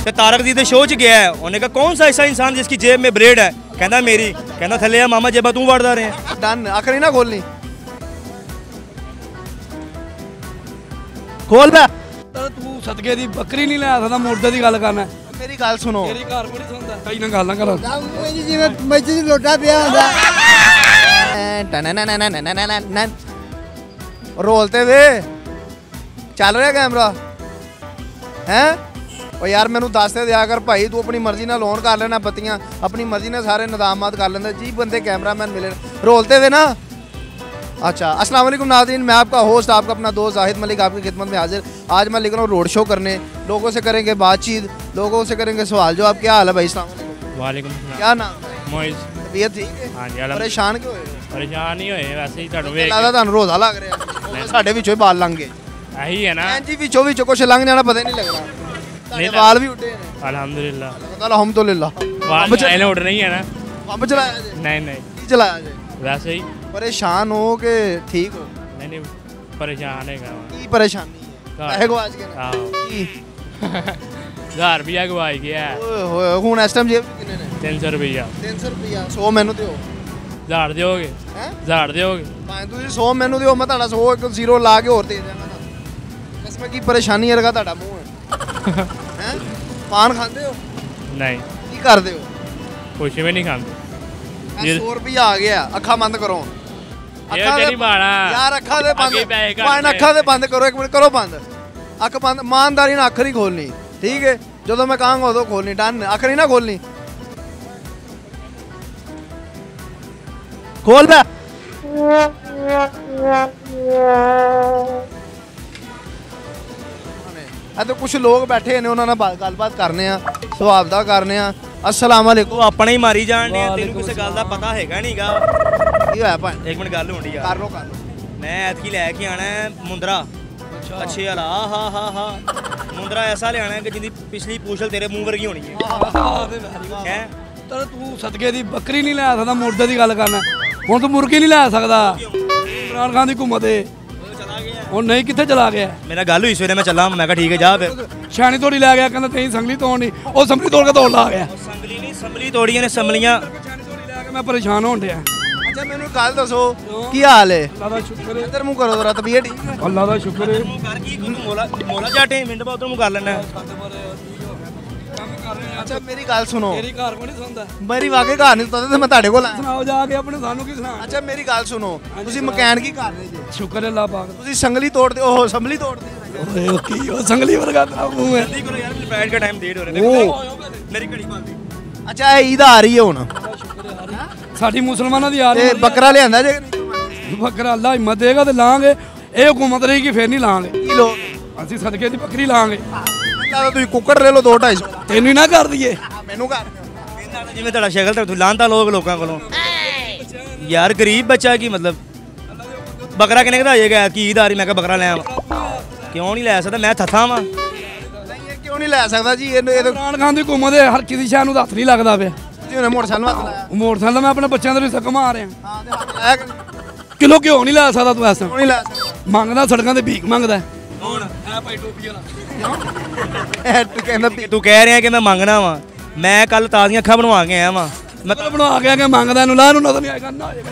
तो तारक जी के शो च गया है, उन्हें कहा कौन सा ऐसा इंसान जिसकी जेब में ब्रेड है, कहना मेरी, कहना थले आ मामा जेबा तू वड़दा रहे। डन, आखिरी ना खोलनी, खोल बे। तू सदके दी बकरी नहीं लै सकदा, मुर्दे दी गल करना। मेरी गल सुनो, तेरी घर कोई सुनदा, कई ना गल ना करो। जिवें मस्जिद च लोटा पिया हुंदा, रोलते वे चल रहा कैमरा है। और यार मैनू दस ते दिया कर भाई, तू अपनी मर्जी नाल ऑन कर लेना बत्तियां, अपनी मर्जी नाल सारे निदामात कर लेंदा जी। बंदे कैमरामैन मिले रोलते वे ना। अच्छा, अस्सलाम वालेकुम नाज़रीन, मैं आपका होस्ट, आपका अपना दोस्त जाहिद मलिक आपकी खिदमत में हाजिर। आज मैं लिख रहा हूँ रोड शो करने, लोगों से करेंगे बातचीत, लोगों से करेंगे सवाल जवाब। क्या हाल है भाई? अस्सलाम वालेकुम, क्या नाम? मोइज। तबीयत ठीक है? हाँ जी, परेशान क्यों होए? परेशान नहीं होए, वैसे ही ਤੁਹਾਨੂੰ ਵੇਖ ਲੱਗਦਾ ਤੁਹਾਨੂੰ ਰੋਜ਼ਾ ਲੱਗ ਰਿਹਾ। ਸਾਡੇ ਵਿੱਚੋਂ ਹੀ ਬਾਲ ਲੰਘ ਗਏ। ਇਹੀ ਹੈ ਨਾ ਜੀ, ਵਿੱਚੋਂ ਕੁਛ ਲੰਘ ਜਾਣਾ ਪਤਾ ਹੀ ਨਹੀਂ ਲੱਗਣਾ। ਤੁਹਾਡੇ ਵਾਲ ਵੀ ਉੱਡੇ ਨੇ। ਅਲਹਮਦੁਲਿਲਾ, ਅਲਹਮਦੁਲਿਲਾ। ਵਾਲ ਇਹਨੇ ਉੱਡ ਨਹੀਂ ਹੈ ਨਾ। ਪੰਪ ਚਲਾਇਆ ਜੇ? ਨਹੀਂ ਨਹੀਂ, ਕੀ ਚਲਾਇਆ ਜੇ? ਵੈਸੇ ਹੀ। ਪਰੇਸ਼ਾਨ ਹੋ ਕਿ ਠੀਕ ਹੋ? ਨਹੀਂ ਨਹੀਂ, ਪਰੇਸ਼ਾਨ ਹੈਗਾ। ਕੀ ਪਰੇਸ਼ਾਨੀ ਹੈ? ਪੈਸੇ ਗਵਾਚ ਗਏ ਨੇ? ਆਹੋ, ਕੀ 1000 ਰੁਪਿਆ ਗਵਾਈ ਗਿਆ। ਓਏ ਹੋਏ, ਹੁਣ ਇਸ ਟਾਈਮ ਜੇਬ ਕਿੰਨੇ ਨੇ? 300 ਰੁਪਿਆ। 300 ਰੁਪਿਆ, 100 ਮੈਨੂੰ ਦਿਓ। 1000 ਦਿਓਗੇ? ਹੈ 1000 ਦਿਓਗੇ? ਭਾਵੇਂ ਤੁਸੀਂ 100 ਮੈਨੂੰ ਦਿਓ, ਮੈਂ ਤੁਹਾਡਾ 100 ਇੱਕ ਜ਼ੀਰੋ ਲਾ ਕੇ ਹੋਰ ਦੇ ਦਿਆਂਗਾ ਨਾ। ਕਸਮ ਕੀ ਪਰੇਸ਼ਾਨੀ ਵਰਗਾ ਤੁਹਾਡਾ ਮੂੰਹ ਹੈ। ਹੈ ਪਾਨ ਖਾਂਦੇ ਹੋ? ਨਹੀਂ। ਕੀ ਕਰਦੇ ਹੋ? ਕੁਛ ਵੀ ਨਹੀਂ ਖਾਂਦੇ। 100 ਰੁਪਿਆ ਆ ਗਿਆ, ਅੱਖਾਂ ਬੰਦ ਕਰੋ। ਇਹ ਕਿਹੜੀ ਬਾਣਾ ਯਾਰ, ਅੱਖਾਂ ਦੇ ਬੰਦ, ਅੱਗੇ ਪੈਸੇ ਕੱਢ ਭਾਵੇਂ ਅੱਖਾਂ ਦੇ ਬੰਦ ਕਰੋ, ਇੱਕ ਮਿੰਟ ਕਰੋ ਬੰਦ। ਅੱਖ ਬੰਦ, ਇਮਾਨਦਾਰੀ ਨਾਲ ਅੱਖ ਨਹੀਂ ਖੋਲਣੀ, ਠੀਕ ਹੈ? ਜਦੋਂ ਮੈਂ ਕਹਾਂਗਾ ਉਦੋਂ ਖੋਲਣੀ। ਡਨ, ਅੱਖ ਨਹੀਂ ਨਾ ਖੋਲਣੀ। खोल बे। तो कुछ लोग बैठे ने, उन्होंने गलबात करने सुभाव दा करने। अस्सलाम वालेकुम। ਉਹ ਆਪਣਾ ਹੀ ਮਾਰੀ ਜਾਣ ਡਿਆ, ਤੈਨੂੰ ਕਿਸੇ ਗੱਲ ਦਾ ਪਤਾ ਹੈਗਾ ਨਹੀਂਗਾ। ਕੀ ਹੋਇਆ ਭਾਈ? ਇੱਕ ਮਿੰਟ ਗੱਲ ਹੋਣੀ ਯਾਰ। ਕਰ ਲੋ ਕਰ ਲੋ। ਮੈਂ ਐਤਕੀ ਲੈ ਕੇ ਆਣਾ ਹੈ ਮੁੰਦਰਾ। ਅੱਛੇ ਵਾਲਾ, ਹਾ ਹਾ ਹਾ। ਮੁੰਦਰਾ ਐਸਾ ਲਿਆਣਾ ਹੈ ਕਿ ਜਿਹਦੀ ਪਿਛਲੀ ਪੂਛਲ ਤੇਰੇ ਮੂੰਹ ਵਰਗੀ ਹੋਣੀ ਹੈ। ਹੈ ਤਰ ਤੂੰ ਸਦਕੇ ਦੀ ਬੱਕਰੀ ਨਹੀਂ ਲੈ ਸਕਦਾ, ਮੁਰਦੇ ਦੀ ਗੱਲ ਕਰਨਾ। ਹੁਣ ਤੂੰ ਮੁਰਗੀ ਨਹੀਂ ਲੈ ਸਕਦਾ। ਇਮਰਾਨ ਖਾਨ ਦੀ ਹੁਕੂਮਤ ਏ। ਉਹ ਨਹੀਂ, ਕਿੱਥੇ ਚਲਾ ਗਿਆ? ਮੇਰਾ ਗੱਲ ਹੋਈ ਸਵੇਰੇ, ਮੈਂ ਚੱਲਾਂ, ਮੈਂ ਕਿਹਾ ਠੀਕ ਹੈ ਜਾ ਫਿਰ। ਛਾਣੀ ਤੋੜੀ ਲੈ ਗਿਆ, ਕਹਿੰਦਾ ਤੈਨੂੰ ਸੰਗਲੀ ਤੋੜਨੀ। ਉਹ ਸੰਗਲੀ ਤੋੜ ਕੇ ਦੌੜ ਲਾ ਗਿਆ। ਸੰਗਲੀ ਨਹੀਂ, ਸੰਭਲੀ ਤੋੜੀਆਂ ਨੇ, ਸੰਭਲੀਆਂ। ਛਾਣੀ ਤੋੜੀ ਲੈ ਕੇ ਮੈਂ ਪਰੇਸ਼ਾਨ ਹੋਣ ਡਿਆ। ਅੱਛਾ, ਮੈਨੂੰ ਗੱਲ ਦੱਸੋ ਕੀ ਹਾਲ ਹੈ? ਅੱਲਾ ਦਾ ਸ਼ੁਕਰ ਹੈ। ਇੱਧਰ ਮੂੰਹ ਕਰੋ ਜ਼ਰਾ, ਤਬੀਅਤ ਠੀਕ ਹੈ? ਅੱਲਾ ਦਾ ਸ਼ੁਕਰ ਹੈ। ਕਰ ਕੀ ਮੋਲਾ ਜਾਟੇ ਮਿੰਟ ਬਾਅਦ ਉਧਰ ਮੂੰਹ ਕਰ ਲੈਣਾ। ਅੱਛਾ, ਮੇਰੀ ਗੱਲ ਸੁਣੋ। ਤੇਰੀ ਘਰ ਕੋਈ ਨਹੀਂ ਸੁਣਦਾ। ਮੇਰੀ ਵਾਕਈ ਘਰ ਨਹੀਂ ਸੁਣਦਾ ਤੇ ਮੈਂ ਤੁਹਾਡੇ ਕੋਲ ਆਇਆ। ਸੁਣਾਓ ਜਾ ਕੇ ਆਪਣੇ, ਸਾਨੂੰ ਕੀ ਸੁਣਾ। ਅੱਛਾ, ਮੇਰੀ ਗੱਲ ਸੁਣੋ, ਤੁਸੀਂ ਮਕੈਨਿਕੀ ਕਰ ਰਹੇ ਜੇ? ਸ਼ੁਕਰ ਹੈ ਅੱਲਾ ਪਾਕ। ਤੁਸੀਂ ਸੰਗਲੀ ਤੋੜਦੇ, ਉਹ ਸੰਭਲੀ ਤੋੜਦੇ? ਓਏ ਉਹ ਕੀ, ਉਹ ਸੰਗਲੀ ਵਰਗਾ ਤੇਰਾ ਮੂੰਹ ਹੈ। ਜਲਦੀ ਕਰੋ ਯਾਰ, ਮੇਰੇ ਪੈਰ ਦਾ ਟਾਈਮ ਡੇਟ ਹੋ ਰਿਹਾ। ਮੇਰੀ ਘੜੀ ਬੰਦ। ਅੱਛਾ, ਇਹ ਈਦ ਆ ਰਹੀ ਹੈ ਹੁਣ, ਸਾਡੀ ਮੁਸਲਮਾਨਾਂ ਦੀ ਆ ਰਹੀ ਤੇ ਬੱਕਰਾ ਲਿਆਂਦਾ ਜੇ? ਬੱਕਰਾ ਅੱਲਾ ਹਿੰਮਤ ਦੇਗਾ ਤੇ ਲਾਂਗੇ। ਇਹ ਹੁਕੂਮਤ ਰਹੇਗੀ ਫਿਰ ਨਹੀਂ ਲਾਂਗੇ। ਕੀ ਲੋ? ਅਸੀਂ ਸਦਕੇ ਦੀ ਬੱਕਰੀ ਲਾਂਗੇ। ਤੁਸੀਂ ਕੁੱਕੜ ਲੈ ਲਓ 2-250। ਤੈਨੂੰ ਹੀ ਨਾ ਕਰ ਦਈਏ। ਮੈਨੂੰ ਕਰ ਜਿਵੇਂ ਤੁਹਾਡਾ ਸ਼ਕਲ ਤੇ ਲਾਂਦਾ ਲੋਕਾਂ ਕੋਲੋਂ। ਯਾਰ ਗਰੀਬ ਬੱਚਾ ਕੀ ਮਤਲਬ, ਬੱਕਰਾ ਕਿੰਨੇ ਦਾ ਆਏਗਾ? ਕੀ ਈਦ ਆ ਰਹੀ, ਮੈਂ ਕਿਹਾ ਬੱਕਰਾ ਲੈ ਆਵਾਂ। ਕਿਉਂ ਨਹੀਂ ਲੈ ਸਕਦਾ? ਮੈਂ ਥੱਥਾ ਵਾਂ। ਕਿਉਂ ਨਹੀਂ ਲੈ ਸਕਦਾ ਜੀ? ਇਹ ਇਮਰਾਨ ਖਾਨ ਦੀ ਹੁਕੂਮਤ ਹੈ, ਹਰ ਕਿਸੇ ਸ਼ਹਿਰ ਨੂੰ ਹੱਥ ਨਹੀਂ ਲੱਗਦਾ ਪਿਆ। ਉਹਨੇ ਮੋਟਰਸਾਈਕਲ ਹੱਥ ਲਾਇਆ। ਮੋਟਰਸਾਈਕਲ ਮੈਂ ਆਪਣੇ ਬੱਚਿਆਂ ਦੇ ਵੀ ਸਕ ਮਾਰ ਰਿਹਾ। ਹਾਂ, ਤੇ ਹੱਥ ਲਾਇਆ ਕਿਲੋ ਘਿਓ ਨਹੀਂ ਲੈ ਸਕਦਾ ਤੂੰ ਐਸਾ। ਕਿਉਂ ਨਹੀਂ ਲੈ ਸਕਦਾ? ਮੰਗਦਾ ਸੜਕਾਂ ਤੇ ਭੀਖ ਮੰਗਦਾ। ਕੌਣ? ਇਹ ਭਾਈ ਟੋਪੀ ਵਾਲਾ। ਤੂੰ ਕਹਿੰਦਾ ਤੂੰ ਕਹਿ ਰਿਹਾ ਕਿ ਮੈਂ ਮੰਗਣਾ ਵਾਂ। ਮੈਂ ਕੱਲ ਤਾਜ਼ੀਆਂ ਅੱਖਾਂ ਬਣਵਾ ਕੇ ਆਇਆ ਵਾਂ। ਮੈਂ ਤਾਂ ਬਣਾ ਕੇ ਆ ਕੇ ਮੰਗਦਾ, ਇਹਨੂੰ ਲਾ ਇਹਨੂੰ ਨਜ਼ਰ ਨਹੀਂ ਆਏਗਾ ਨਾ।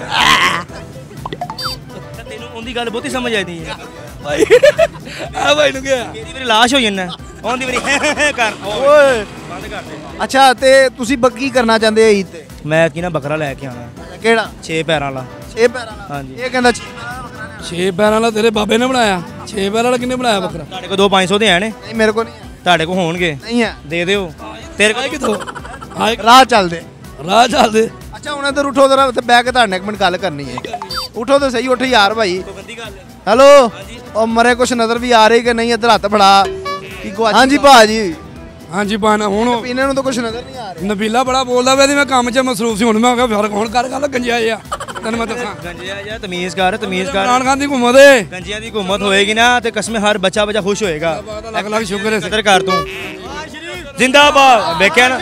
ਤੈਨੂੰ ਉਹਦੀ ਗੱਲ ਬਹੁਤੀ ਸਮਝ ਆਈ ਹੈ ਭਾਈ ਆ ਭਾਈ ਨੂੰ ਗਿਆ ਕਿਹਦੀ ਵਾਰੀ ਲਾਸ਼ ਹੋ ਜਾਂਦਾ, ਉਹਦੀ ਵਾਰੀ ਕਰ ਓਏ ਬੰਦ ਕਰ ਦੇ। ਅੱਛਾ, ਤੇ ਤੁਸੀਂ ਬੱਕੀ ਕਰਨਾ ਚਾਹੁੰਦੇ ਹੋ ਈਦ ਤੇ? ਮੈਂ ਕੀ ਨਾ ਬੱਕਰਾ ਲੈ ਕੇ ਆਉਣਾ। ਕਿਹੜਾ? 6 ਪੈਰਾਂ ਵਾਲਾ। 6 ਪੈਰਾਂ ਵਾਲਾ? ਹਾਂਜੀ। ਇਹ ਕਹਿੰਦਾ 6 ਪੈਰਾਂ ਵਾਲਾ ਤੇਰੇ ਬਾਬੇ ਨੇ ਬਣਾਇਆ। 6 ਪੈਰਾਂ ਵਾਲਾ ਕਿੰਨੇ ਬਣਾਇਆ ਬੱਕਰਾ? ਤੁਹਾਡੇ ਕੋਲ 2-500 ਦੇ ਆਣੇ? ਨਹੀਂ, ਮੇਰੇ ਕੋਲ ਨਹੀਂ ਹੈ। ਤੁਹਾਡੇ ਕੋਲ ਹੋਣਗੇ? ਨਹੀਂ ਹੈ। ਦੇ ਦਿਓ। ਤੇਰੇ ਆਏ ਕੋਲ ਕਿਥੋਂ ਆਏ? ਰਾਹ ਚੱਲਦੇ। ਰਾਹ ਚੱਲਦੇ। ਅੱਛਾ, ਹੁਣ ਇੱਧਰ ਉਠੋ ਜ਼ਰਾ, ਉੱਥੇ ਬਹਿ ਕੇ ਤੁਹਾਡੇ ਨਾਲ ਇੱਕ ਮਿੰਟ ਗੱਲ ਕਰਨੀ ਹੈ। ਉਠੋ ਤਾਂ ਸਹੀ, ਉੱਠ ਯਾਰ ਭਾਈ। ਗੰਦੀ ਗੱਲ ਹੈ। ਹੈਲੋ, ਉਹ ਮਰੇ ਕੁਛ ਨਜ਼ਰ ਵੀ ਆ ਰਹੀ ਕਿ ਨਹੀਂ? ਇੱਧਰ ਹੱਥ ਫੜਾ। ਹਾਂਜੀ ਭਾਜੀ। ਹਾਂਜੀ ਪਾਣਾ ਹੁਣ ਪੀਣੇ ਨੂੰ ਤਾਂ ਕੁਛ ਨਜ਼ਰ ਨਹੀਂ ਆ ਰਿਹਾ। ਨਬੀਲਾ ਬੜਾ ਬੋਲਦਾ ਵੇ, ਮੈਂ ਕੰਮ 'ਚ ਮਸਰੂਫ ਸੀ। ਹੁਣ ਮੈਂ ਕਿਹਾ ਫਰਕ ਹੁਣ ਕਰ ਗੱਲ ਗੰਜਿਆ ਆ। ਤੈਨੂੰ ਮੈਂ ਦੱਸਾਂ, ਗੰਜਿਆ ਜਾਂ ਤਮੀਜ਼ ਕਰ, ਤਮੀਜ਼ ਕਰ। ਇਮਰਾਨ ਖਾਨ ਦੀ ਹੁਕੂਮਤ ਹੈ। ਗੰਜਿਆਂ ਦੀ ਹੁਕੂਮਤ ਹੋਏਗੀ ਨਾ ਤੇ ਕਸਮੇ ਹਰ ਬੱਚਾ ਖੁਸ਼ ਹੋਏਗਾ। ਲੱਖ ਲੱਖ ਸ਼ੁਕਰ ਹੈ। ਕਦਰ ਕਰ ਤੂੰ। ਜ਼ਿੰਦਾਬਾਦ। ਵੇਖਿਆ ਨਾ,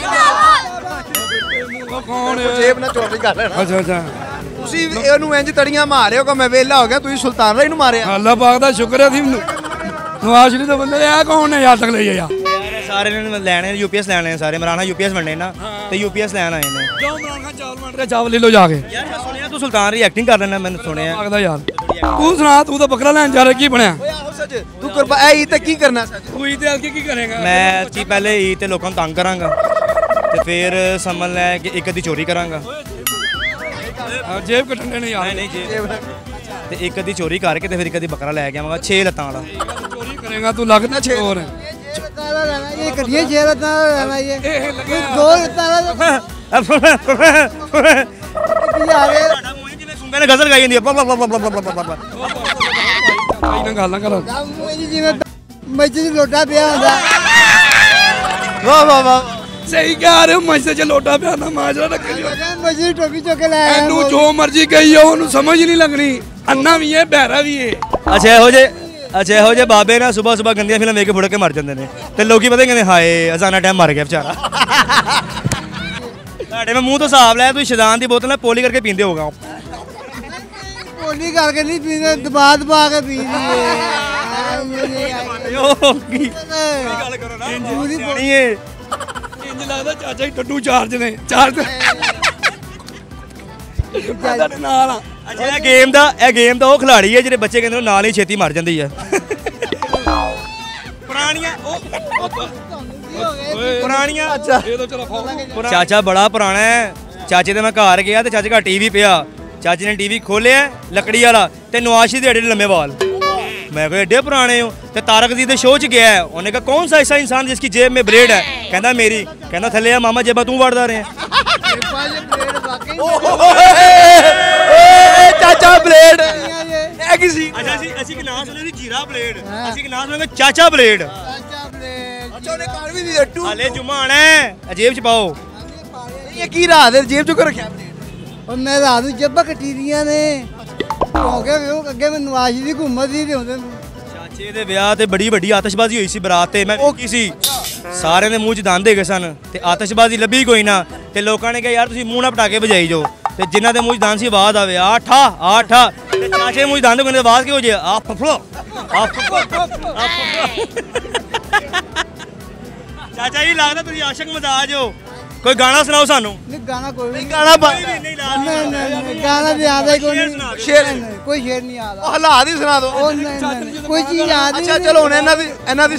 ਕੌਣ ਜੇਬ ਨਾਲ ਚੋਰੀ ਕਰ ਲੈਣਾ। ਅੱਛਾ ਅੱਛਾ, ਤੁਸੀਂ ਇਹਨੂੰ ਇੰਜ ਤੜੀਆਂ ਮਾਰਿਓ ਕਿ ਮੈਂ ਵੇਲਾ ਹੋ ਗਿਆ। ਤੁਸੀਂ ਸੁਲਤਾਨ ਰਾਈ ਨੂੰ ਮਾਰਿਆ। ਅੱਲਾ ਪਾਕ ਦਾ ਸ਼ੁਕਰ ਹੈ। ਅਸੀਂ ਨਵਾਜ਼ ਸ਼ਰੀਫ ਦੇ ਬੰਦੇ ਆ ਕੌਣ ਨੇ ਯਾਦ ਤੱਕ ਲਈ ਆ? ਸਾਰੇ ਨੇ ਲੈਣੇ ਯੂਪੀਐਸ ਲੈਣੇ ਨੇ ਸਾਰੇ ਮਰਾਣਾ ਯੂਪੀਐਸ ਬਣਨੇ ਨਾ ਤੇ ਯੂਪੀਐਸ ਲੈਣ ਆਏ ਨੇ ਜੋ ਇਮਰਾਨ ਖਾਨ ਚਾਵਲ ਮੰਡ ਰਿਹਾ ਚਾਵਲ ਲੈ ਲਓ ਜਾ ਕੇ ਯਾਰ ਮੈਂ ਸੁਣਿਆ ਤੂੰ ਸੁਲਤਾਨ ਦੀ ਐਕਟਿੰਗ ਕਰ ਲੈਣਾ ਮੈਨੂੰ ਸੁਣਿਆ ਲੱਗਦਾ ਯਾਰ ਤੂੰ ਸੁਣਾ ਤੂੰ ਤਾਂ ਬੱਕਰਾ ਲੈਣ ਜਾ ਰਿਹਾ ਕੀ ਬਣਿਆ ਓਏ ਆਹੋ ਸੱਚ ਤੂੰ ਕੁਰਬਾਨ ਇਹ ਤੇ ਕੀ ਕਰਨਾ ਸੱਚ ਤੂੰ ਤੇ ਅੱਗੇ ਕੀ ਕਰੇਗਾ ਮੈਂ ਚੀ ਪਹਿਲੇ ਈ ਤੇ ਲੋਕਾਂ ਨੂੰ ਤੰਗ ਕਰਾਂਗਾ ਤੇ ਫਿਰ ਸਮਝ ਲੈ ਕਿ ਇੱਕ ਅੱਧੀ ਚੋਰੀ ਕਰਾਂਗਾ ਜੇਬ ਕੱਟਣ ਨੇ ਯਾਰ ਨਹੀਂ ਜੀ ਤੇ ਇੱਕ ਅੱਧੀ ਚੋਰੀ ਕਰਕੇ ਤੇ ਫਿਰ ਇੱਕ ਅੱਧੀ ਬੱਕਰਾ ਲੈ ਕੇ ਆਵਾਂਗਾ 6 ਲੱਤਾਂ ਵਾਲਾ ਚੋਰੀ ਕਰੇਗਾ ਤੂੰ ਲੱਗਦਾ ਚੋਰ ताला लेना ये करिए चेहरा ताला लेना ये ये दो ताला यार ਤੁਹਾਡਾ ਮੂੰਹ ਜਿਵੇਂ ਸੁੰਬੇ ਨੇ ਗਜ਼ਲ ਗਾਈ ਜਾਂਦੀ ਹੈ ਭਾਈ ਨਾਲ ਗੱਲ ਨਾ ਕਰ मुझे जी में मस्जिद लोटा पिया होता ਵਾਹ ਵਾਹ ਵਾਹ ਸਹੀ ਕਹਿ ਰਹੇ ਹੋ ਮਸਜਿਦ 'ਚ ਲੋਟਾ ਪਿਆ ਨਾ ਮਾਜਰਾ ਰੱਖ ਲਿਓ मस्जिद टोपी चौके लाया ਇਹਨੂੰ ਜੋ ਮਰਜ਼ੀ ਕਹੀ ਜਾਓ ਉਹਨੂੰ ਸਮਝ ਨਹੀਂ ਲੱਗਣੀ ਅੰਨਾ ਵੀ ਹੈ ਬਹਿਰਾ ਵੀ ਹੈ ਅੱਛਾ ਇਹੋ ਜੇ ਬਾਬੇ ਨਾ ਸਵੇਰ ਸਵੇਰ ਗੰਦੀਆਂ ਫਿਲਮ ਵੇਖ ਕੇ ਫੁੜ ਕੇ ਮਰ ਜਾਂਦੇ ਨੇ ਤੇ ਲੋਕੀ ਪਤਾ ਕਹਿੰਦੇ ਹਾਏ ਅਜ਼ਾਨਾ ਟਾਈਮ ਮਰ ਗਿਆ ਵਿਚਾਰਾ ਤੁਹਾਡੇ ਮੈਂ ਮੂੰਹ ਤੋਂ ਹਿਸਾਬ ਲਿਆ ਤੁਸੀਂ ਸ਼ੈਤਾਨ ਦੀ ਬੋਤਲ ਨਾਲ ਪੋਲੀ ਕਰਕੇ ਪੀਂਦੇ ਹੋਗਾ पोली करके नहीं पीते दबा दबा के पी ਗੱਲ ਕਰੋ ਨਾ ਨਹੀਂ ਏ ਇੰਜ ਲੱਗਦਾ ਚਾਚਾ ਹੀ ਟੱਡੂ ਚਾਰਜ ਨੇ ਚਾਰਜ ਤੁਹਾਡੇ ਨਾਲ ਆ ਅੱਛਾ ਇਹ ਗੇਮ ਦਾ ਉਹ ਖਿਲਾੜੀ ਹੈ ਜਿਹੜੇ ਬੱਚੇ ਕਹਿੰਦੇ ਨੇ ਨਾਲ ਹੀ ਛੇਤੀ ਮਰ ਜਾਂਦੀ ਹੈ ਪੁਰਾਣੀਆਂ ਪੁਰਾਣੀਆਂ ਅੱਛਾ ਇਹ ਤਾਂ ਚਲੋ ਖਾਓ ਚਾਚਾ ਬੜਾ ਪੁਰਾਣਾ ਹੈ ਚਾਚੇ ਦੇ ਮੈਂ ਘਰ ਗਿਆ ਤੇ ਚਾਚੇ ਘਰ ਟੀਵੀ ਪਿਆ ਚਾਚੇ ਨੇ ਟੀਵੀ ਖੋਲਿਆ ਲੱਕੜੀ ਵਾਲਾ ਤੇ ਨਵਾਸ਼ੀ ਦੇ ਏਡੇ ਲੰਮੇ ਵਾਲ मैं कहा एडे पुराने हो तो तारक जी के शो च गया है उन्हें कहा कौन सा ऐसा इंसान जिसकी जेब में ब्लेड है कहना मेरी कहना थले आ मामा जेबा तू वड़दा रहे ਚਾਚਾ ਬਲੇਡ ਇਹ ਕੀ ਸੀ ਅੱਛਾ ਅਸੀਂ ਕਿ ਨਾਮ ਸੁਣਿਆ ਸੀ ਜੀਰਾ ਬਲੇਡ ਅਸੀਂ ਕਿ ਨਾਮ ਸੁਣਿਆ ਚਾਚਾ ਬਲੇਡ ਅੱਛਾ ਉਹਨੇ ਕਰ ਵੀ ਦੀ ਟੂ ਹਾਲੇ ਜੁਮਾ ਆਣਾ ਹੈ ਜੇਬ ਚ ਪਾਓ ਇਹ ਕੀ ਰਾਤ ਦੇ ਜੇਬ ਚ ਰੱਖਿਆ और मैं रात ਨੂੰ ਜੱਬਾਂ ਕੱਟੀ ਦੀਆਂ ਨੇ ਕਿਉਂਕਿ ਉਹ ਅੱਗੇ ਮੈਂ ਨਵਾਜ਼ ਦੀ ਘੁੰਮਤ ਸੀ ਤੇ ਹੁੰਦੇ ਚਾਚੇ ਦੇ ਵਿਆਹ ਤੇ ਬੜੀ ਵੱਡੀ ਆਤਿਸ਼ਬਾਜ਼ੀ ਹੋਈ ਸੀ ਬਰਾਤ ਤੇ ਮੈਂ ਕੀ ਸੀ ਸਾਰਿਆਂ ਦੇ ਮੂੰਹ 'ਚ ਦੰਦ ਹੈਗੇ ਸਨ ਤੇ ਆਤਿਸ਼ਬਾਜ਼ੀ ਲੱਭੀ ਕੋਈ ਨਾ ਤੇ ਲੋਕਾਂ ਨੇ ਕਿਹਾ ਯਾਰ ਤੁਸੀਂ ਮੂੰਹ ਨਾਲ ਪਟਾਕੇ ਵਜਾਈ ਜਾਓ ਤੇ ਜਿਨ੍ਹਾਂ ਦੇ ਮੂੰਹ 'ਚ ਦੰਦ ਸੀ ਆਵਾਜ਼ ਆਵੇ ਆਠਾ ਤੇ ਚਾਚੇ ਦੇ ਮੂੰਹ 'ਚ ਦੰਦ ਕੋਈ ਆਵਾਜ਼ ਕਿਉਂ ਜੇ ਆ ਫਫਲੋ ਚਾਚਾ ਜੀ ਲੱਗਦਾ ਤੁਸੀਂ ਆਸ਼ਕ ਮਜ਼ਾਜ ਹੋ ਕੋਈ ਗਾਣਾ ਸੁਣਾਓ ਸਾਨੂੰ ਨਹੀਂ ਗਾਣਾ ਕੋਈ ਨਹੀਂ ਗਾਣਾ ਨਹੀਂ ਗਾਣਾ ਵੀ ਆਦਾ ਹੀ ਕੋਈ ਨਹੀਂ ਸ਼ੇਰ ਕੋਈ ਸ਼ੇਰ ਨਹੀਂ ਆਦਾ ਉਹ ਹਾਲਾਤ ਹੀ ਸੁਣਾ ਦੋ ਉਹ ਨਹੀਂ ਕੋਈ ਚੀਜ਼ ਯਾਦ ਹੀ ਅੱਛਾ ਚਲੋ ਹੁਣ ਇਹਨਾਂ ਦੀ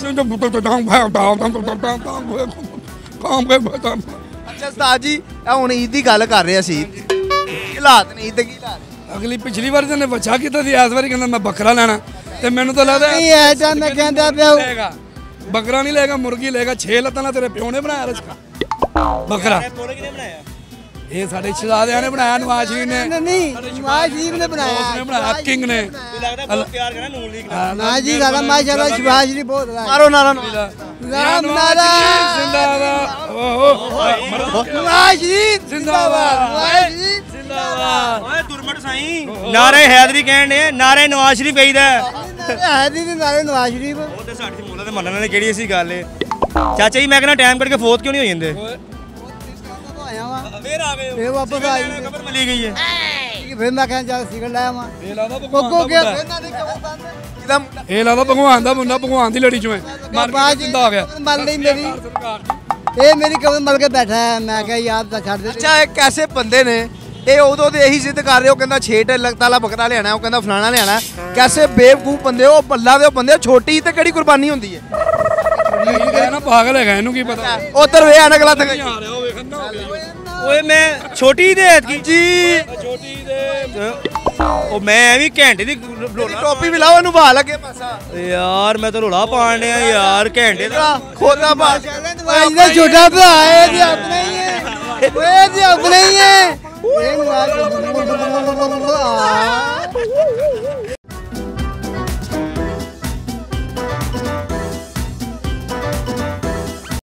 ਅੱਛਾ ਉਸਤਾਦ ਜੀ ਇਹ ਹੁਣ ਈਦ ਦੀ ਗੱਲ ਕਰ ਰਹੇ ਸੀ ਹਾਲਾਤ ਨੇ ਈਦ ਦੇ ਕੀ ਹਾਲਾਤ ਅਗਲੀ ਪਿਛਲੀ ਵਾਰ ਜਨੇ ਬੱਚਾ ਕੀਤਾ ਸੀ ਇਸ ਵਾਰੀ ਕਹਿੰਦਾ ਮੈਂ ਬੱਕਰਾ ਲੈਣਾ ਤੇ ਮੈਨੂੰ ਤਾਂ ਲੱਗਦਾ ਨਹੀਂ ਐ ਤਾਂ ਮੈਂ ਕਹਿੰਦਾ ਪਿਆ ਲੈਗਾ ਬੱਕਰਾ ਨਹੀਂ ਲੈਗਾ ਮੁਰਗੀ ਲੈਗਾ 6 ਲੱਤਾਂ ਨਾਲ ਤੇਰੇ ਪਿਓ ਨੇ ਬਣਾਇਆ ਰਸਕਾ ਬੱਕਰਾ ਇਹ ਸਾਡੇ ਸ਼ਹਜ਼ਾਦਿਆਂ ਨੇ ਬਣਾਇਆ ਨਵਾਜ਼ ਸ਼ਰੀਫ ਨੇ ਨਹੀਂ ਨਵਾਜ਼ ਸ਼ਰੀਫ ਨੇ ਨੇ ਬਣਾਇਆ ਕਿੰਗ ਨੇ ਪਿਆਰ ਕਰਨਾ ਨੂਨ ਲੀਗ ਨਾ ਜੀ ਗਾਣਾ ਮਾਸ਼ਾਅੱਲਾ ਸ਼ਿਵਾਜ ਜੀ ਬਹੁਤ ਮਾਰੋ ਨਾਰਾ ਰਾਮ ਨਾਰਾ ਜ਼ਿੰਦਾਬਾਦ ਓਹੋ ਨਵਾਜ਼ ਸ਼ਰੀਫ ਜ਼ਿੰਦਾਬਾਦ ਨਵਾਜ਼ ਸ਼ਰੀਫ ਜ਼ਿੰਦਾਬਾਦ ਓਏ ਦੁਰਮਟ ਸਾਈਂ ਨਾਰੇ ਹੈਦਰੀ ਕਹਿਣ ਨੇ ਨਾਰੇ ਨਵਾਜ਼ ਸ਼ਰੀਫ ਕਹੀਦਾ ਹੈ ਦੀ ਨਾਰੇ ਨਵਾਜ਼ ਸ਼ਰੀਫ ਉਹ ਤੇ ਸਾਡੀ ਮੌਲਾ ਦੇ ਮੰਨਣ ਵਾਲੀ ਕਿਹੜੀ ਸੀ ਗੱਲ ਏ ਚਾਚਾ ਜੀ ਮੈਂ ਕਹਿੰਦਾ ਟਾਈਮ ਕੱਢ ਕੇ ਫੋਤ ਕਿਉਂ ਨਹੀਂ ਹੋ ਜਾਂਦੇ ਆਇਆ ਵਾ ਫੇਰ ਆ ਗਏ ਫੇਰ ਵਾਪਸ ਆਈ ਖਬਰ ਮਿਲੀ ਗਈ ਹੈ ਫਿਰ ਮੈਂ ਕਹਿੰਦਾ ਚੱਲ ਸਿਗਰ ਲਾਇਆ ਵਾ ਇਹ ਲੱਗਦਾ ਕੋਕੋ ਗਿਆ ਭਗਵਾਨ ਫਿਰ ਨਾ ਦੇ ਕਬਰ ਬੰਦ ਇਹਦਾ ਇਹ ਲੱਗਦਾ ਭਗਵਾਨ ਦਾ ਮੁੰਡਾ ਭਗਵਾਨ ਦੀ ਲੜੀ ਚੋਂ ਹੈ ਮਾਰ ਕੇ ਜਿੰਦਾ ਹੋ ਗਿਆ ਮਲ ਲਈ ਮੇਰੀ ਇਹ ਮੇਰੀ ਕਬਰ ਮਲ ਕੇ ਬੈਠਾ ਹੈ ਮੈਂ ਕਿਹਾ ਯਾਰ ਤਾਂ ਛੱਡ ਦੇ ਅੱਛਾ ਇਹ ਕੈਸੇ ਬੰਦੇ ਨੇ ਇਹ ਉਦੋਂ ਦੇ ਇਹੀ ਜ਼ਿੱਦ ਕਰ ਰਹੇ ਹੋ ਕਹਿੰਦਾ 6 ਲੱਖ ਵਾਲਾ ਬੱਕਰਾ ਲਿਆਣਾ ਉਹ ਕਹਿੰਦਾ ਫਲਾਣਾ ਲਿਆਣਾ ਕੈਸੇ ਬੇਵਕੂਫ ਬੰਦੇ ਹੋ ਬੱਲਾ ਦੇ ਬੰਦੇ ਛੋਟੀ ਤੇ ਕਿਹੜੀ ਕੁਰਬਾਨੀ ਹੁੰਦੀ ਹੈ ਇਹ ਨਾ ਪਾਗਲ ਹੈਗਾ ਇਹਨੂੰ ਕੀ ਪਤਾ ਉਧਰ ਵੇ ਅਨਕ ਲੱਤ ਗਈ ਆ ਰਿਹਾ ਉਹ ਵੇਖਣ ਨਾ ਓਏ ਮੈਂ ਛੋਟੀ ਦੇ ਐਤਕੀ ਜੀ ਛੋਟੀ ਦੇ ਉਹ ਮੈਂ ਵੀ ਘੰਟੇ ਦੀ ਟੋਪੀ ਵੀ ਲਾਓ ਇਹਨੂੰ ਭਾ ਲੱਗੇ ਪਾਸਾ ਯਾਰ ਮੈਂ ਤਾਂ ਰੋਲਾ ਪਾਣ ਡਿਆ ਯਾਰ ਘੰਟੇ ਦਾ ਖੋਦਾ ਭਾ ਨਵਾਜ਼ ਦਾ ਛੋਟਾ ਭਰਾ ਹੈ ਇਹ ਆਪਣਾ ਹੀ ਹੈ ਓਏ ਇਹ ਆਪਣਾ ਹੀ ਹੈ ਇਹ ਨਵਾਜ਼